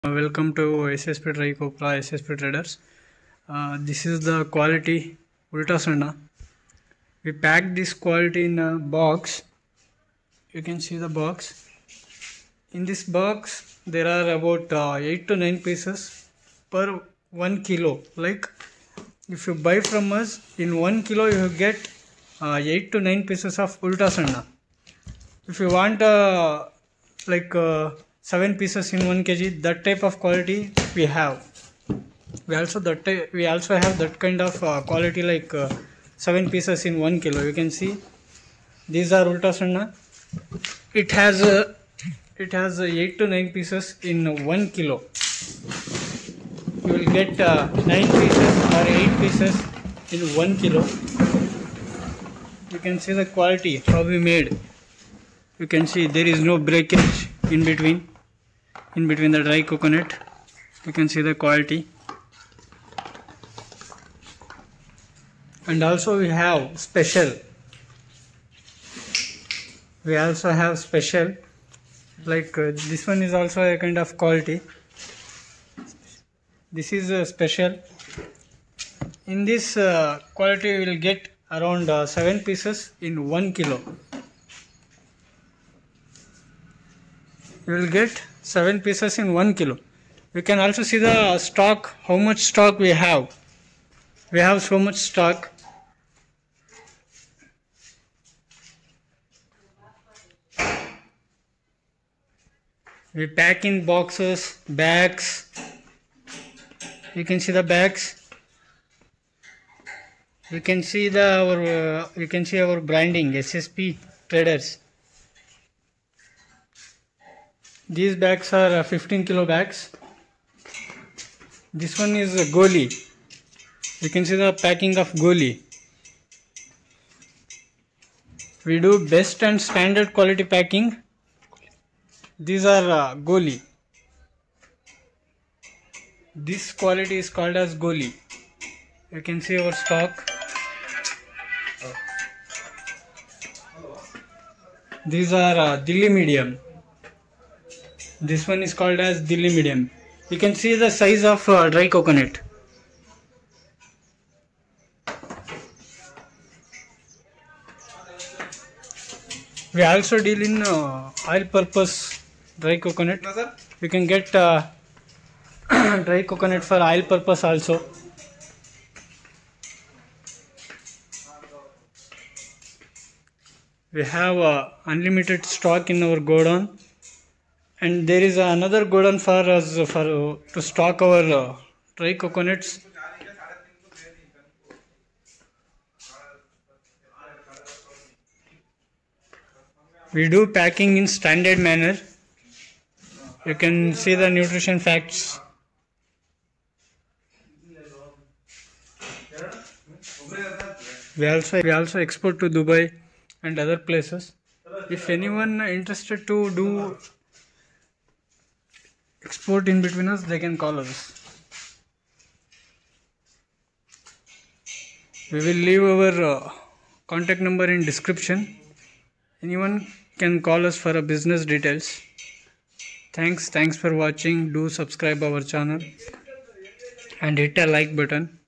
Welcome to SSP Dry Copra SSP Traders. This is the quality Ulta Sanna. We packed this quality in a box. You can see the box. In this box there are about 8 to 9 pieces per 1 kilo. Like if you buy from us in 1 kilo you get 8 to 9 pieces of Ulta Sanna. If you want 7 pieces in 1 kg, that type of quality we have. We also have that kind of quality like 7 pieces in 1 kilo. You can see these are Ulta Sanna. It has 8 to 9 pieces in 1 kilo. You will get 9 pieces or 8 pieces in 1 kilo. You can see the quality how we made. You can see there is no breakage in between the dry coconut. You can see the quality. And also we have special. We also have special like this one is also a kind of quality. This is a special. In this quality we will get around 7 pieces in 1 kilo. You will get 7 pieces in 1 kilo. You can also see the stock, how much stock we have. We have so much stock. We pack in boxes, bags. You can see the bags. You can see our branding, SSP Traders. These bags are 15 kilo bags. This one is a Goli. You can see the packing of Goli. We do best and standard quality packing. These are Goli. This quality is called as Goli. You can see our stock. These are Delhi medium. This one is called as Delhi medium. You can see the size of dry coconut. We also deal in oil purpose dry coconut. You can get dry coconut for oil purpose also. We have unlimited stock in our godown. And there is another godown for us to stock our dry coconuts. We do packing in standard manner. You can see the nutrition facts. We also export to Dubai and other places. If anyone interested to do export in between us, they can call us. We will leave our contact number in description. Anyone can call us for a business details. Thanks for watching. Do subscribe our channel and hit a like button.